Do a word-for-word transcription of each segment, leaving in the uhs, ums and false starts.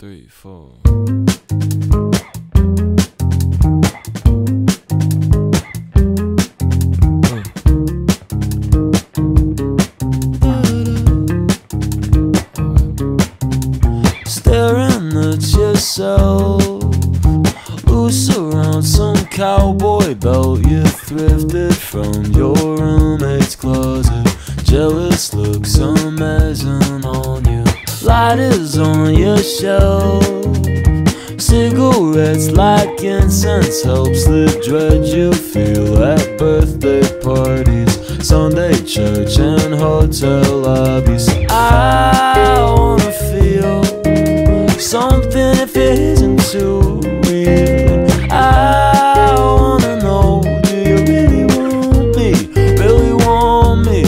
three, four. Staring at yourself, loose around some cowboy belt you thrifted from your roommate's closet. Jealous looks amazing on you. Lighters on your shelf, cigarettes like incense helps the dread you feel at birthday parties, Sunday church and hotel lobbies. I wanna feel something if it isn't too real. I wanna know, do you really want me, really want me?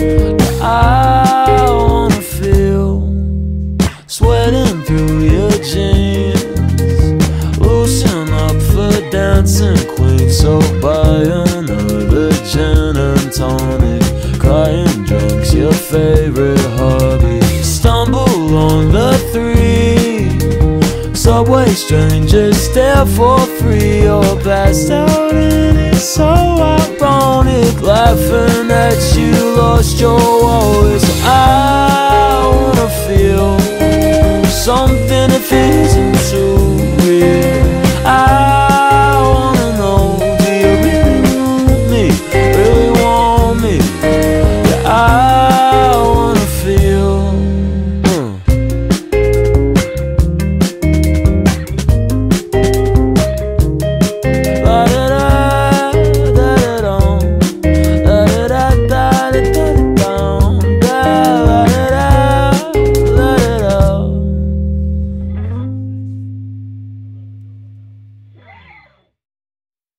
I wanna feel sweating through your jeans, loosen up for dancing queen. So buy another gin and tonic, crying drugs your favorite hobby. Stumble on the three, subway strangers stare for free. You're passed out and it's so ironic, laughing at you lost your voice. I wanna feel something if it isn't true.